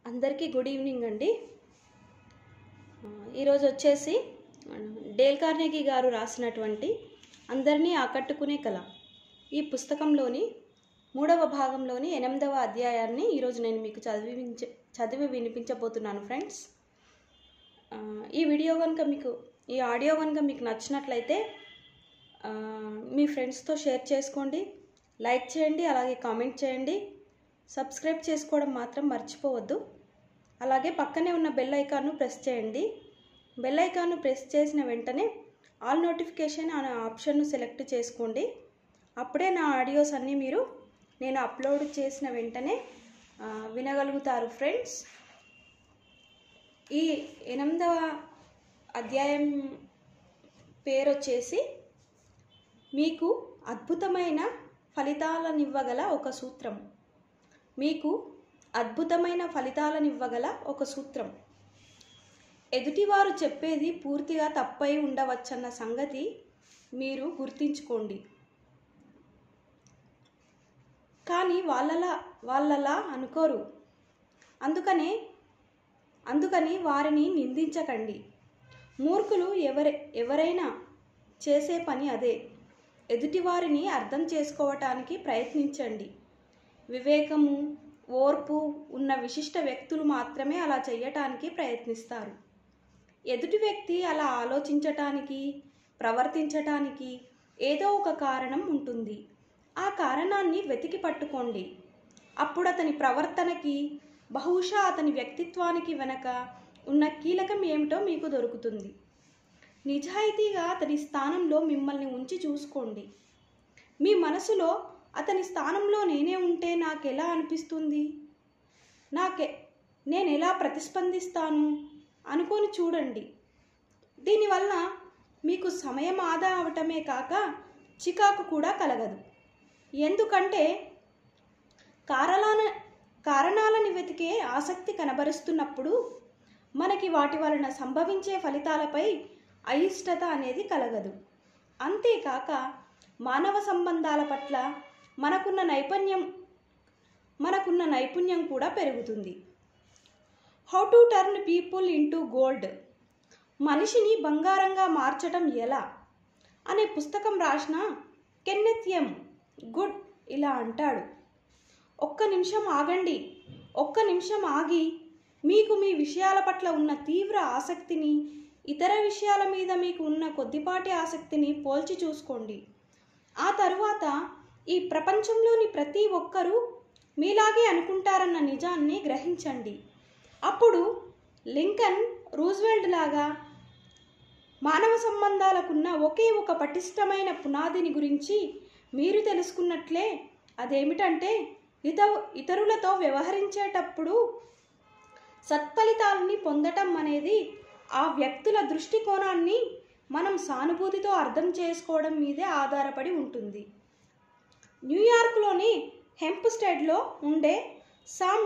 అందరికీ good evening అండి. ఈరోజు వచ్చేసి డేల్ కార్నెగీ గారు రాసినటువంటి అందరినీ ఆకట్టుకునే కళ ఈ పుస్తకంలోని 3వ భాగంలోని 8వ అధ్యాయాన్ని ఈరోజు నేను మీకు చదివి వినిపించబోతున్నాను ఫ్రెండ్స్. ఈ ఆడియో కనుక మీకు నచ్చినట్లయితే మీ ఫ్రెండ్స్తో షేర్ చేసుకోండి, లైక్ చేయండి, అలాగే కామెంట్ చేయండి. సబ్స్క్రైబ్ చేసుకోవడం మాత్రం మర్చిపోవద్దు. అలాగే పక్కనే ఉన్న బెల్ ఐకాన్ను ప్రెస్ చేయండి. బెల్ ఐకాన్ను ప్రెస్ చేసిన వెంటనే ఆల్ నోటిఫికేషన్ అనే ఆప్షన్ను సెలెక్ట్ చేసుకోండి. అప్పుడే నా ఆడియోస్ అన్నీ మీరు నేను అప్లోడ్ చేసిన వెంటనే వినగలుగుతారు ఫ్రెండ్స్. ఈ 8వ అధ్యాయం పేరు వచ్చేసి మీకు అద్భుతమైన ఫలితాలనివ్వగల ఒక సూత్రం. మీకు అద్భుతమైన ఫలితాలనివ్వగల ఒక సూత్రం. ఎదుటివారు చెప్పేది పూర్తిగా తప్పై ఉండవచ్చన్న సంగతి మీరు గుర్తించుకోండి. కానీ వాళ్ళలా అనుకోరు. అందుకని వారిని నిందించకండి. మూర్ఖులు ఎవరైనా చేసే పని అదే. ఎదుటివారిని అర్థం చేసుకోవటానికి ప్రయత్నించండి. వివేకము, ఓర్పు ఉన్న విశిష్ట వ్యక్తులు మాత్రమే అలా చేయటానికి ప్రయత్నిస్తారు. ఎదుటి వ్యక్తి అలా ఆలోచించటానికి, ప్రవర్తించటానికి ఏదో ఒక కారణం ఉంటుంది. ఆ కారణాన్ని వెతికి పట్టుకోండి. అప్పుడు అతని ప్రవర్తనకి, బహుశా అతని వ్యక్తిత్వానికి వెనక ఉన్న కీలకం ఏమిటో మీకు దొరుకుతుంది. నిజాయితీగా అతని స్థానంలో మిమ్మల్ని ఉంచి చూసుకోండి. మీ మనసులో అతని స్థానంలో నేనే ఉంటే నాకెలా అనిపిస్తుంది, నేను ఎలా ప్రతిస్పందిస్తాను అనుకొని చూడండి. దీనివల్ల మీకు సమయం ఆదా అవటమే కాక చికాకు కూడా కలగదు. ఎందుకంటే కారణాలను వెతికే ఆసక్తి కనబరుస్తున్నప్పుడు మనకి వాటి వలన సంభవించే ఫలితాలపై అయిష్టత అనేది కలగదు. అంతేకాక మానవ సంబంధాల పట్ల మనకున్న నైపుణ్యం కూడా పెరుగుతుంది. How to turn people into gold, మనిషిని బంగారంగా మార్చటం ఎలా అనే పుస్తకం రాసిన కెన్నెత్ ఎం గుడ్ ఇలా అంటాడు. ఒక్క నిమిషం ఆగండి. ఒక్క నిమిషం ఆగి మీకు మీ విషయాల పట్ల ఉన్న తీవ్ర ఆసక్తిని, ఇతర విషయాల మీద మీకు ఉన్న కొద్దిపాటి ఆసక్తిని పోల్చి చూసుకోండి. ఆ తరువాత ఈ ప్రపంచంలోని ప్రతి ఒక్కరూ మీలాగే అనుకుంటారన్న నిజాన్ని గ్రహించండి. అప్పుడు లింకన్, రూజ్వెల్ట్ లాగా మానవ సంబంధాలకున్న ఒకే ఒక పటిష్టమైన పునాదిని గురించి మీరు తెలుసుకున్నట్లే. అదేమిటంటే ఇతరులతో వ్యవహరించేటప్పుడు సత్ఫలితాలని పొందటం అనేది ఆ వ్యక్తుల దృష్టికోణాన్ని మనం సానుభూతితో అర్థం చేసుకోవడం మీదే ఆధారపడి ఉంటుంది. న్యూయార్క్లోని హెంప్స్టెడ్లో ఉండే సామ్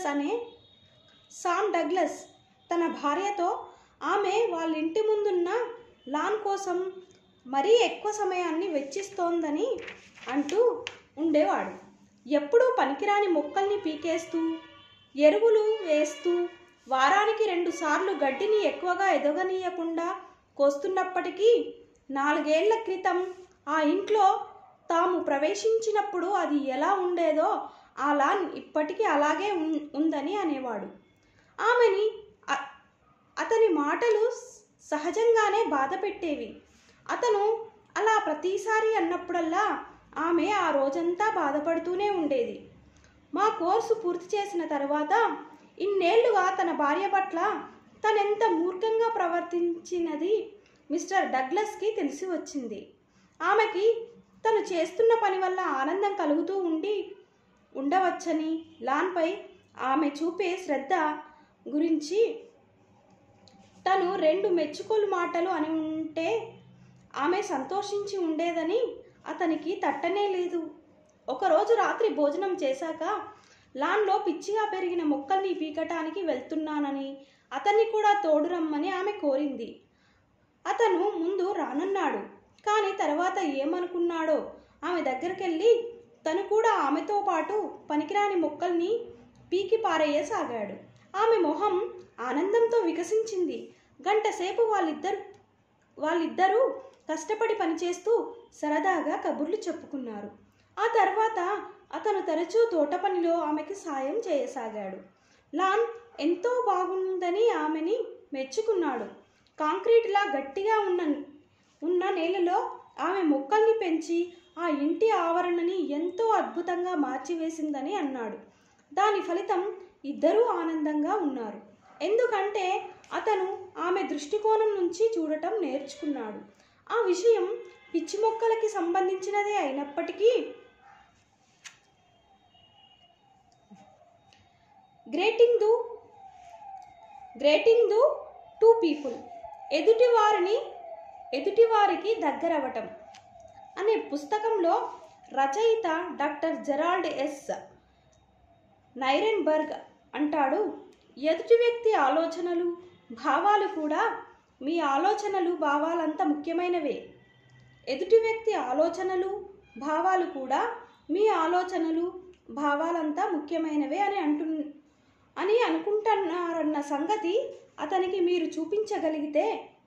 డగ్లస్ తన భార్యతో ఆమె వాళ్ళ ఇంటి ముందున్న లాన్ కోసం మరీ ఎక్కువ సమయాన్ని వెచ్చిస్తోందని అంటూ ఉండేవాడు. ఎప్పుడూ పనికిరాని మొక్కల్ని పీకేస్తూ, ఎరువులు వేస్తూ, వారానికి 2 సార్లు గడ్డిని ఎక్కువగా ఎదగనీయకుండా కోస్తున్నప్పటికీ 4 ఏళ్ల క్రితం ఆ ఇంట్లో తాము ప్రవేశించినప్పుడు అది ఎలా ఉండేదో ఆ లాన్ ఇప్పటికీ అలాగే ఉందని అనేవాడు. ఆమెని అతని మాటలు సహజంగానే బాధ పెట్టేవి. అతను అలా ప్రతిసారి అన్నప్పుడల్లా ఆమె ఆ రోజంతా బాధపడుతూనే ఉండేది. మా కోర్సు పూర్తి చేసిన తర్వాత ఇన్నేళ్లుగా తన భార్య పట్ల తనెంత మూర్ఖంగా ప్రవర్తించినది మిస్టర్ డగ్లస్కి తెలిసి వచ్చింది. ఆమెకి తను చేస్తున్న పని వల్ల ఆనందం కలుగుతూ ఉండవచ్చని, లాన్పై ఆమె చూపే శ్రద్ధ గురించి తను 2 మెచ్చుకోలు మాటలు అని ఉంటే ఆమె సంతోషించి ఉండేదని అతనికి తట్టనే లేదు. ఒకరోజు రాత్రి భోజనం చేశాక లాన్లో పిచ్చిగా పెరిగిన మొక్కల్ని పీకటానికి వెళ్తున్నానని, అతన్ని కూడా తోడు రమ్మని ఆమె కోరింది. అతను ముందు రానన్నాడు. కానీ తర్వాత ఏమనుకున్నాడో ఆమె దగ్గరికెళ్ళి తను కూడా ఆమెతో పాటు పనికిరాని మొక్కల్ని పీకి పారేయసాగాడు. ఆమె మొహం ఆనందంతో వికసించింది. గంటసేపు వాళ్ళిద్దరూ కష్టపడి పనిచేస్తూ సరదాగా కబుర్లు చెప్పుకున్నారు. ఆ తర్వాత అతను తరచూ తోట పనిలో ఆమెకి సాయం చేయసాగాడు. లాన్ ఎంతో బాగుందని ఆమెని మెచ్చుకున్నాడు. కాంక్రీట్లా గట్టిగా ఉన్న నేలలో ఆమె మొక్కల్ని పెంచి ఆ ఇంటి ఆవరణని ఎంతో అద్భుతంగా మార్చివేసిందని అన్నాడు. దాని ఫలితం ఇద్దరూ ఆనందంగా ఉన్నారు. ఎందుకంటే అతను ఆమె దృష్టికోణం నుంచి చూడటం నేర్చుకున్నాడు. ఆ విషయం పిచ్చి మొక్కలకి సంబంధించినదే అయినప్పటికీ గ్రేటింగ్ దు టూ పీపుల్ ఎదుటివారికి దగ్గరవటం అనే పుస్తకంలో రచయిత డాక్టర్ జెరాల్డ్ ఎస్. నైరెన్బర్గ్ అంటాడు, ఎదుటి వ్యక్తి ఆలోచనలు భావాలు కూడా మీ ఆలోచనలు భావాలంత ముఖ్యమైనవే. ఎదుటి వ్యక్తి ఆలోచనలు భావాలు కూడా మీ ఆలోచనలు భావాలంతా ముఖ్యమైనవే అని అనుకుంటున్నారన్న సంగతి అతనికి మీరు చూపించగలిగితే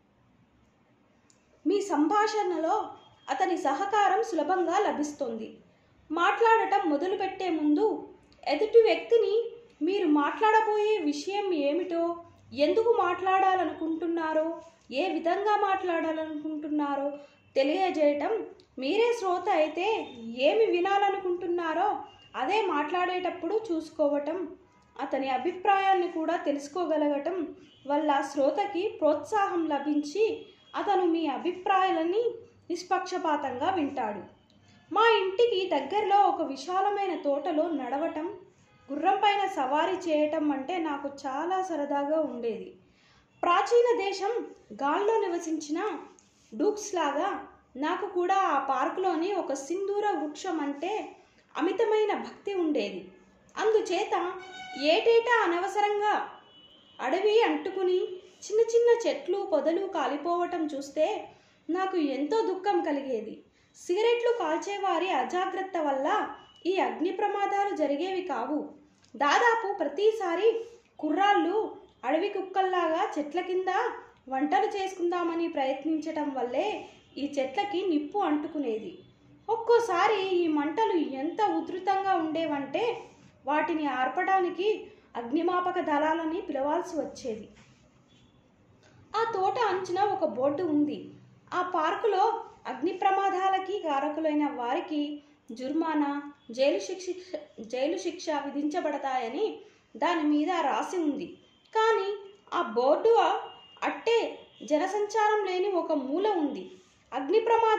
మీ సంభాషణలో అతని సహకారం సులభంగా లభిస్తుంది. మాట్లాడటం మొదలుపెట్టే ముందు ఎదుటి వ్యక్తిని మీరు మాట్లాడబోయే విషయం ఏమిటో, ఎందుకు మాట్లాడాలనుకుంటున్నారో, ఏ విధంగా మాట్లాడాలనుకుంటున్నారో తెలియజేయటం, మీరే శ్రోత అయితే ఏమి వినాలనుకుంటున్నారో అదే మాట్లాడేటప్పుడు చూసుకోవటం, అతని అభిప్రాయాన్ని కూడా తెలుసుకోగలగటం వల్ల శ్రోతకి ప్రోత్సాహం లభించి అతను మీ అభిప్రాయాలని నిష్పక్షపాతంగా వింటాడు. మా ఇంటికి దగ్గరలో ఒక విశాలమైన తోటలో నడవటం, గుర్రం పైన సవారీ చేయటం అంటే నాకు చాలా సరదాగా ఉండేది. ప్రాచీన దేశం గాల్లో నివసించిన డూక్స్ లాగా నాకు కూడా ఆ పార్కులోని ఒక సింధూర వృక్షం అంటే అమితమైన భక్తి ఉండేది. అందుచేత ఏటేటా అనవసరంగా అడవి అంటుకుని చిన్న చిన్న చెట్లు పొదలు కాలిపోవటం చూస్తే నాకు ఎంతో దుఃఖం కలిగేది. సిగరెట్లు కాల్చేవారి అజాగ్రత్త వల్ల ఈ అగ్ని ప్రమాదాలు జరిగేవి కావు. దాదాపు ప్రతిసారి కుర్రాళ్ళు అడవి కుక్కల్లాగా చెట్ల కింద వంటలు చేసుకుందామని ప్రయత్నించటం వల్లే ఈ చెట్లకి నిప్పు అంటుకునేది. ఒక్కోసారి ఈ మంటలు ఎంత ఉధృతంగా ఉండేవంటే వాటిని ఆర్పడానికి అగ్నిమాపక దళాలని పిలవాల్సి వచ్చేది. ఆ తోట అంచున ఒక బోర్డు ఉంది. ఆ పార్కులో అగ్ని ప్రమాదాలకి కారకులైన వారికి జుర్మానా, జైలు శిక్ష విధించబడతాయని దాని మీద రాసి ఉంది. కానీ ఆ బోర్డు అట్టే జనసంచారం లేని ఒక మూల ఉంది. అగ్ని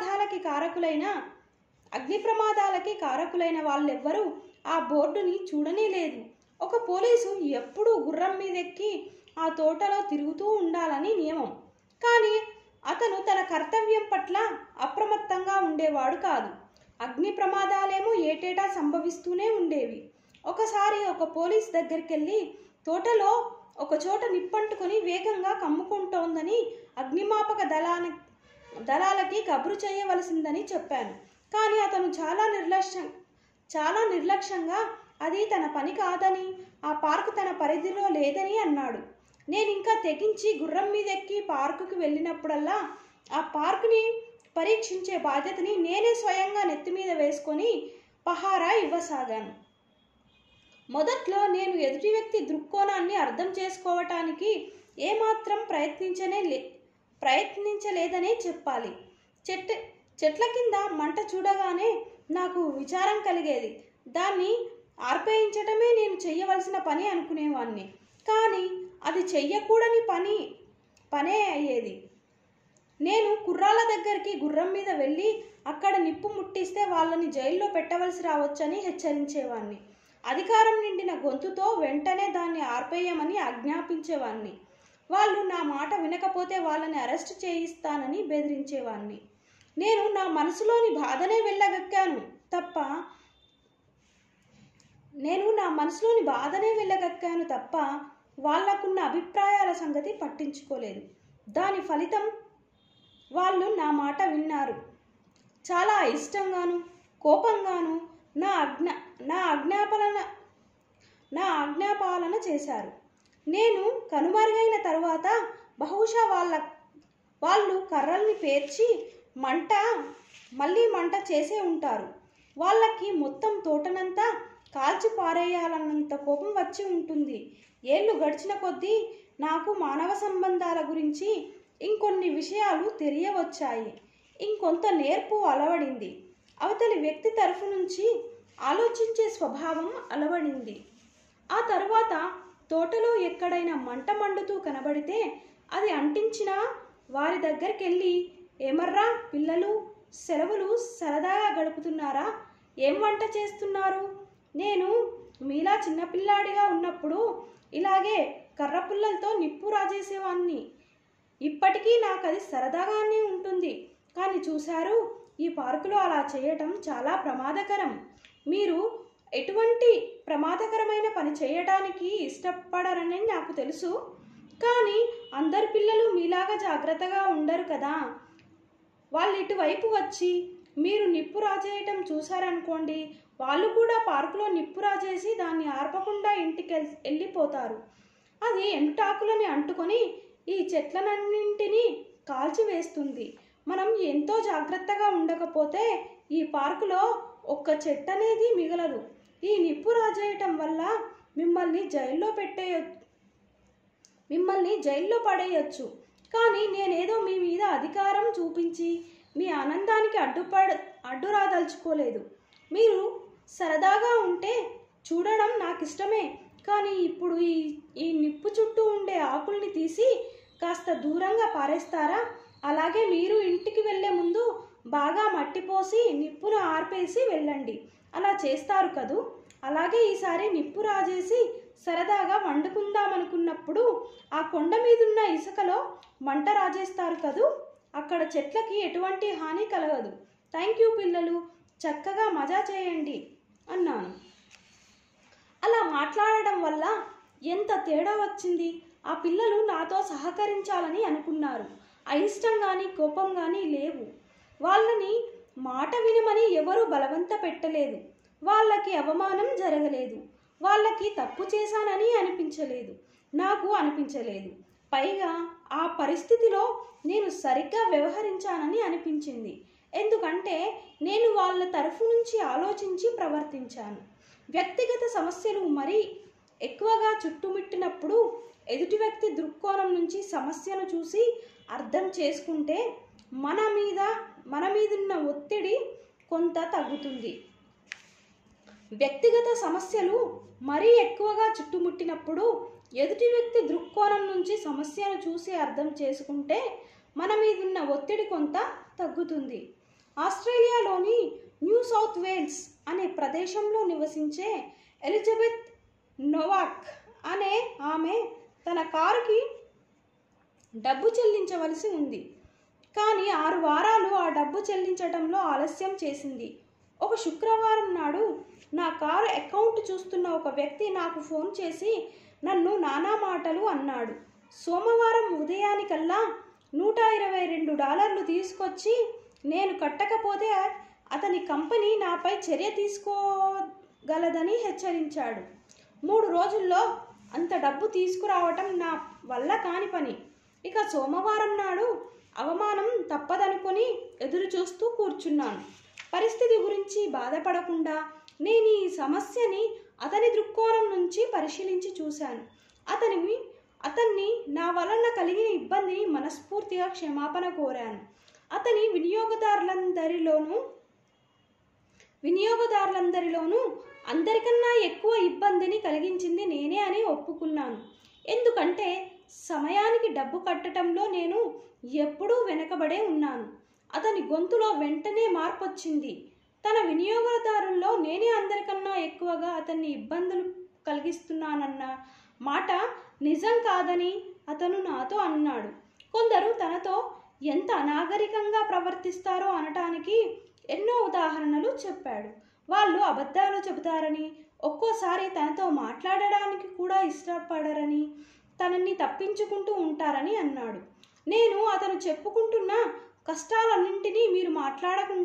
ప్రమాదాలకి కారకులైన వాళ్ళెవ్వరూ ఆ బోర్డుని చూడనే లేదు. ఒక పోలీసు ఎప్పుడూ గుర్రం మీదెక్కి ఆ తోటలో తిరుగుతూ ఉండాలని నియమం. కానీ అతను తన కర్తవ్యం పట్ల అప్రమత్తంగా ఉండేవాడు కాదు. అగ్ని ప్రమాదాలేమో ఏటేటా సంభవిస్తూనే ఉండేవి. ఒకసారి ఒక పోలీస్ దగ్గరికెళ్ళి తోటలో ఒక చోట నిప్పంటుకొని వేగంగా కమ్ముకుంటోందని అగ్నిమాపక దళాలకి కబురు చేయవలసిందని చెప్పాను. కానీ అతను చాలా నిర్లక్ష్యంగా అది తన పని కాదని, ఆ పార్కు తన పరిధిలో లేదని అన్నాడు. నేనింకా తెగించి గుర్రం మీదెక్కి పార్కుకి వెళ్ళినప్పుడల్లా ఆ పార్కుని పరీక్షించే బాధ్యతని నేనే స్వయంగా నెత్తిమీద వేసుకొని పహారా ఇవ్వసాగాను. మొదట్లో నేను ఎదుటి వ్యక్తి దృక్కోణాన్ని అర్థం చేసుకోవటానికి ఏమాత్రం ప్రయత్నించలేదనే చెప్పాలి. చెట్ల కింద మంట చూడగానే నాకు విచారం కలిగేది. దాన్ని ఆర్పేయించటమే నేను చెయ్యవలసిన పని అనుకునేవాణ్ణి. కానీ అది చెయ్యకూడని పనే అయ్యేది. నేను కుర్రాళ్ళ దగ్గరికి గుర్రం మీద వెళ్ళి అక్కడ నిప్పు ముట్టిస్తే వాళ్ళని జైల్లో పెట్టవలసి రావచ్చని హెచ్చరించేవాణ్ణి. అధికారం నిండిన గొంతుతో వెంటనే దాన్ని ఆర్పేయమని ఆజ్ఞాపించేవాణ్ణి. వాళ్ళు నా మాట వినకపోతే వాళ్ళని అరెస్ట్ చేయిస్తానని బెదిరించేవాణ్ణి. నేను నా మనసులోని బాధనే వెళ్ళగక్కాను తప్ప వాళ్లకున్న అభిప్రాయాల సంగతి పట్టించుకోలేదు. దాని ఫలితం వాళ్ళు నా మాట విన్నారు. చాలా ఇష్టంగాను కోపంగాను నా ఆజ్ఞాపాలన చేశారు. నేను కనుమరుగైన తరువాత బహుశా వాళ్ళు కర్రల్ని పేర్చి మళ్ళీ మంట చేసే ఉంటారు. వాళ్ళకి మొత్తం తోటనంతా కాల్చి పారేయాలన్నంత కోపం వచ్చి ఉంటుంది. ఏళ్ళు గడిచిన కొద్దీ నాకు మానవ సంబంధాల గురించి ఇంకొన్ని విషయాలు తెలియవచ్చాయి. ఇంకొంత నేర్పు అలవడింది. అవతలి వ్యక్తి తరఫు నుంచి ఆలోచించే స్వభావం అలవడింది. ఆ తరువాత తోటలో ఎక్కడైనా మంట మండుతూ కనబడితే అది అంటించిన వారి దగ్గరికెళ్ళి, ఏమర్రా పిల్లలు, సెలవులు సరదాగా గడుపుతున్నారా? ఏం వంట చేస్తున్నారు? నేను మీలా చిన్నపిల్లాడిగా ఉన్నప్పుడు ఇలాగే కర్ర పుల్లలతో నిప్పు రాజేసేవాణ్ణి. ఇప్పటికీ నాకు అది సరదాగానే ఉంటుంది. కానీ చూశారు, ఈ పార్కులో అలా చేయటం చాలా ప్రమాదకరం. మీరు ఎటువంటి ప్రమాదకరమైన పని చేయడానికి ఇష్టపడరని నాకు తెలుసు. కానీ అందరి పిల్లలు మీలాగా జాగ్రత్తగా ఉండరు కదా. వాళ్ళు ఇటువైపు వచ్చి మీరు నిప్పు రాజేయటం చూశారనుకోండి, వాళ్ళు కూడా పార్కులో నిప్పు రాజేసి దాన్ని ఆర్పకుండా ఇంటికి వెళ్ళిపోతారు. అది ఎంటాకులని అంటుకొని ఈ చెట్లనన్నింటినీ కాల్చివేస్తుంది. మనం ఎంతో జాగ్రత్తగా ఉండకపోతే ఈ పార్కులో ఒక్క చెట్టు అనేది మిగలదు. ఈ నిప్పు రాజేయటం వల్ల మిమ్మల్ని జైల్లో పడేయచ్చు. కానీ నేనేదో మీ మీద అధికారం చూపించి మీ ఆనందానికి అడ్డు రాదలుచుకోలేదు. మీరు సరదాగా ఉంటే చూడడం నాకు ఇష్టమే. కానీ ఇప్పుడు ఈ నిప్పు చుట్టూ ఉండే ఆకుల్ని తీసి కాస్త దూరంగా పారేస్తారా? అలాగే మీరు ఇంటికి వెళ్ళే ముందు బాగా మట్టి పోసి నిప్పును ఆర్పేసి వెళ్ళండి. అలా చేస్తారు కదూ. అలాగే ఈసారి నిప్పు రాజేసి సరదాగా వండుకుందామనుకున్నప్పుడు ఆ కొండ మీదున్న ఇసుకలో మంట రాజేస్తారు కదూ. అక్కడ చెట్లకి ఎటువంటి హాని కలగదు. థ్యాంక్ యూ పిల్లలు, చక్కగా మజా చేయండి అన్నాను. అలా మాట్లాడడం వల్ల ఎంత తేడా వచ్చింది. ఆ పిల్లలు నాతో సహకరించాలని అనుకున్నారు. అయిష్టం కానీ కోపం కానీ లేవు. వాళ్ళని మాట వినమని ఎవరూ బలవంత పెట్టలేదు. వాళ్ళకి అవమానం జరగలేదు. వాళ్ళకి తప్పు చేశానని అనిపించలేదు. నాకు అనిపించలేదు. పైగా ఆ పరిస్థితిలో నేను సరిగ్గా వ్యవహరించానని అనిపించింది. ఎందుకంటే నేను వాళ్ళ తరఫు నుంచి ఆలోచించి ప్రవర్తించాను. వ్యక్తిగత సమస్యలు మరీ ఎక్కువగా చుట్టుముట్టినప్పుడు ఎదుటి వ్యక్తి దృక్కోణం నుంచి సమస్యను చూసి అర్థం చేసుకుంటే మన మీదున్న ఒత్తిడి కొంత తగ్గుతుంది. వ్యక్తిగత సమస్యలు మరీ ఎక్కువగా చుట్టుముట్టినప్పుడు ఎదుటి వ్యక్తి దృక్కోణం నుంచి సమస్యను చూసి అర్థం చేసుకుంటే మన మీదున్న ఒత్తిడి కొంత తగ్గుతుంది. ఆస్ట్రేలియాలోని న్యూ సౌత్ వేల్స్ అనే ప్రదేశంలో నివసించే ఎలిజబెత్ నోవాక్ అనే ఆమె తన కారుకి డబ్బు చెల్లించవలసి ఉంది. కానీ 6 వారాలు ఆ డబ్బు చెల్లించడంలో ఆలస్యం చేసింది. ఒక శుక్రవారం నాడు నా కారు అకౌంట్ చూస్తున్న ఒక వ్యక్తి నాకు ఫోన్ చేసి నన్ను నానా మాటలు అన్నాడు. సోమవారం ఉదయానికల్లా $122 తీసుకొచ్చి నేను కట్టకపోతే అతని కంపెనీ నాపై చర్య తీసుకోగలదని హెచ్చరించాడు. 3 రోజుల్లో అంత డబ్బు తీసుకురావటం నా వల్ల కాని పని. ఇక సోమవారం నాడు అవమానం తప్పదనుకొని ఎదురు చూస్తూ కూర్చున్నాను. పరిస్థితి గురించి బాధపడకుండా నేను ఈ సమస్యని అతని దృక్కోణం నుంచి పరిశీలించి చూశాను. అతన్ని నా వలన కలిగిన ఇబ్బందిని మనస్ఫూర్తిగా క్షమాపణ కోరాను. అతని వినియోగదారులందరిలోనూ అందరికన్నా ఎక్కువ ఇబ్బందిని కలిగించింది నేనే అని ఒప్పుకున్నాను. ఎందుకంటే సమయానికి డబ్బు కట్టడంలో నేను ఎప్పుడూ వెనకబడే ఉన్నాను. అతని గొంతులో వెంటనే మార్పొచ్చింది. తన వినియోగదారుల్లో నేనే అందరికన్నా ఎక్కువగా అతన్ని ఇబ్బందులు కలిగిస్తున్నానన్న మాట నిజం కాదని అతను నాతో అన్నాడు. కొందరు తనతో ఎంత అనాగరికంగా ప్రవర్తిస్తారో అనటానికి ఎన్నో ఉదాహరణలు చెప్పాడు. వాళ్ళు అబద్ధాలు చెబుతారని, ఒక్కోసారి తనతో మాట్లాడడానికి కూడా ఇష్టపడరని, తనని తప్పించుకుంటూ ఉంటారని అన్నాడు. నేను అతను చెప్పుకుంటున్న కష్టాలన్నింటినీ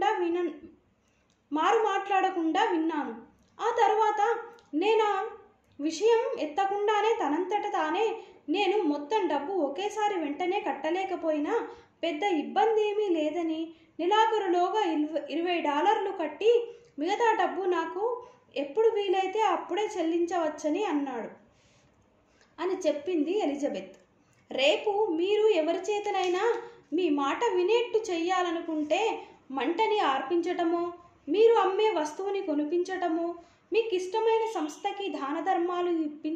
మారు మాట్లాడకుండా విన్నాను. ఆ తర్వాత విషయం ఎత్తకుండానే తనంతట తానే నేను మొత్తం డబ్బు ఒకేసారి వెంటనే కట్టలేకపోయినా పెద్ద ఇబ్బంది ఏమీ లేదని నెలాఖరులోగా $20 కట్టి మిగతా డబ్బు నాకు ఎప్పుడు వీలైతే అప్పుడే చెల్లించవచ్చని అన్నాడు అని చెప్పింది ఎలిజబెత్. రేపు మీరు ఎవరి చేతనైనా మీ మాట వినేట్టు చెయ్యాలనుకుంటే మంటని ఆర్పించటమో, మీరు అమ్మే వస్తువుని కొనిపించటమో, మీకు ఇష్టమైన సంస్థకి దానధర్మాలు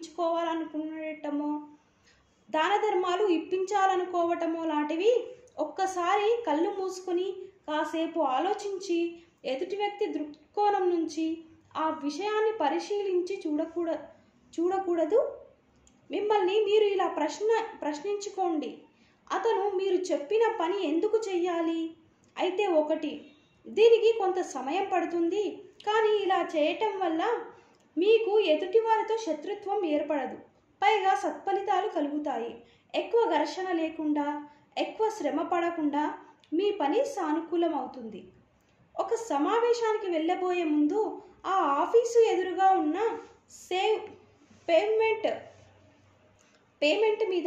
ఇప్పించాలనుకోవటమో లాంటివి ఒక్కసారి కళ్ళు మూసుకొని కాసేపు ఆలోచించి ఎదుటి వ్యక్తి దృక్కోణం నుంచి ఆ విషయాన్ని పరిశీలించి చూడకూడదు. మిమ్మల్ని మీరు ఇలా ప్రశ్నించుకోండి, అతను మీరు చెప్పిన పని ఎందుకు చెయ్యాలి? అయితే ఒకటి, దీనికి కొంత సమయం పడుతుంది, కానీ ఇలా చేయటం వల్ల మీకు ఎదుటి వారితో శత్రుత్వం ఏర్పడదు, పైగా సత్ఫలితాలు కలుగుతాయి. ఎక్కువ ఘర్షణ లేకుండా, ఎక్కువ శ్రమ పడకుండా మీ పని సానుకూలం అవుతుంది. ఒక సమావేశానికి వెళ్ళబోయే ముందు ఆ ఆఫీసు ఎదురుగా ఉన్న పేమెంట్ మీద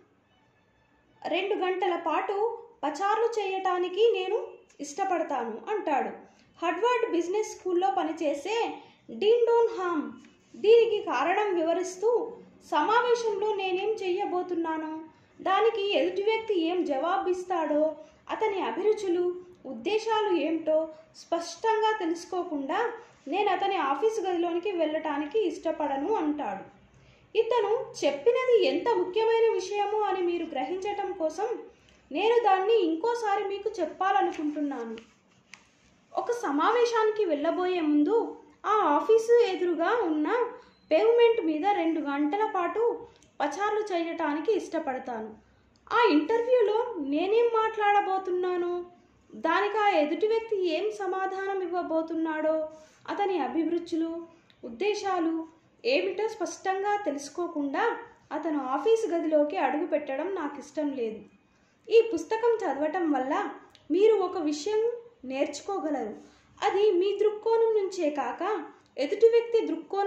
2 గంటల పాటు పచార్లు చేయటానికి నేను ఇష్టపడతాను అంటాడు హార్వర్డ్ బిజినెస్ స్కూల్లో పనిచేసే డీన్ డోన్ హామ్. దీనికి కారణం వివరిస్తూ, సమావేశంలో నేనేం చెయ్యబోతున్నానో, దానికి ఎదుటి వ్యక్తి ఏం జవాబిస్తాడో, అతని అభిరుచులు, ఉద్దేశాలు ఏమిటో స్పష్టంగా తెలుసుకోకుండా నేను అతని ఆఫీసు గదిలోనికి వెళ్ళటానికి ఇష్టపడను అంటాడు. ఇతను చెప్పినది ఎంత ముఖ్యమైన విషయమో అని మీరు గ్రహించటం కోసం నేను దాన్ని ఇంకోసారి మీకు చెప్పాలనుకుంటున్నాను. ఒక సమావేశానికి వెళ్ళబోయే ముందు ఆ ఆఫీసు ఎదురుగా ఉన్న పేవ్మెంట్ మీద 2 గంటల పాటు పచార్లు చేయటానికి ఇష్టపడతాను. ఆ ఇంటర్వ్యూలో నేనేం మాట్లాడబోతున్నానో, దానికి ఆ ఎదుటి వ్యక్తి ఏం సమాధానం ఇవ్వబోతున్నాడో, అతని అభిరుచులు, ఉద్దేశాలు ఏమిటో స్పష్టంగా తెలుసుకోకుండా అతను ఆఫీసు గదిలోకి అడుగు పెట్టడం నాకు ఇష్టం లేదు. ఈ పుస్తకం చదవటం వల్ల మీరు ఒక విషయం నేర్చుకోగలరు. అది మీ దృక్కోణం నుంచే కాక ఎదుటి వ్యక్తి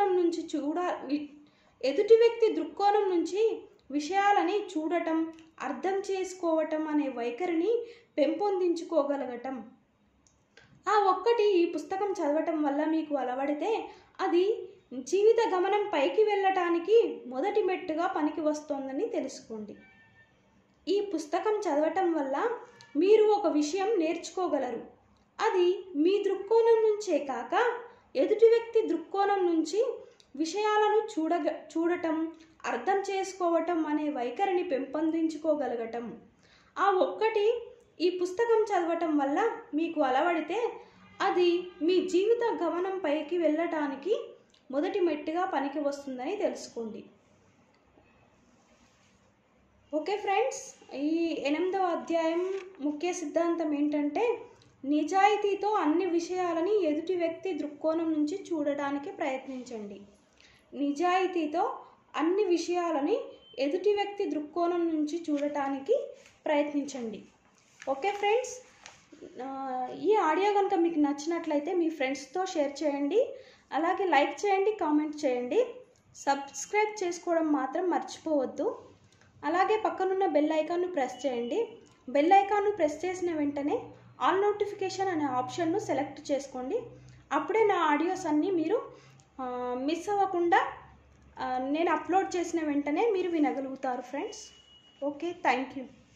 దృక్కోణం నుంచి విషయాలని చూడటం, అర్థం చేసుకోవటం అనే వైఖరిని పెంపొందించుకోగలగటం. ఆ ఒక్కటి ఈ పుస్తకం చదవటం వల్ల మీకు అలవడితే అది జీవిత గమనం పైకి వెళ్ళటానికి మొదటి మెట్టుగా పనికి వస్తోందని తెలుసుకోండి. ఈ పుస్తకం చదవటం వల్ల మీరు ఒక విషయం నేర్చుకోగలరు. అది మీ దృక్కోణం నుంచే కాక ఎదుటి వ్యక్తి దృక్కోణం నుంచి విషయాలను చూడటం, అర్థం చేసుకోవటం అనే వైఖరిని పెంపొందించుకోగలగటం. ఆ ఒక్కటి ఈ పుస్తకం చదవటం వల్ల మీకు అలవడితే అది మీ జీవిత గమనం పైకి వెళ్ళటానికి మొదటి మెట్టుగా పనికి వస్తుందని తెలుసుకోండి. ఓకే ఫ్రెండ్స్, ఈ 8వ అధ్యాయం ముఖ్య సిద్ధాంతం ఏంటంటే, నిజాయితీతో అన్ని విషయాలని ఎదుటి వ్యక్తి దృక్కోణం నుంచి చూడడానికి ప్రయత్నించండి. నిజాయితీతో అన్ని విషయాలని ఎదుటి వ్యక్తి దృక్కోణం నుంచి చూడటానికి ప్రయత్నించండి. ఓకే ఫ్రెండ్స్, ఈ ఆడియో కనుక మీకు నచ్చినట్లయితే మీ ఫ్రెండ్స్తో షేర్ చేయండి, అలాగే లైక్ చేయండి, కామెంట్ చేయండి, సబ్స్క్రైబ్ చేసుకోవడం మాత్రం మర్చిపోవద్దు. అలాగే పక్కనున్న బెల్ ఐకాన్ను ప్రెస్ చేయండి. బెల్ ఐకాన్ను ప్రెస్ చేసిన వెంటనే ఆల్ నోటిఫికేషన్ అనే ఆప్షన్ను సెలెక్ట్ చేసుకోండి. అప్పుడే నా ఆడియోస్ అన్నీ మీరు మిస్ అవ్వకుండా నేను అప్లోడ్ చేసిన వెంటనే మీరు వినగలుగుతారు ఫ్రెండ్స్. Okay, thank you.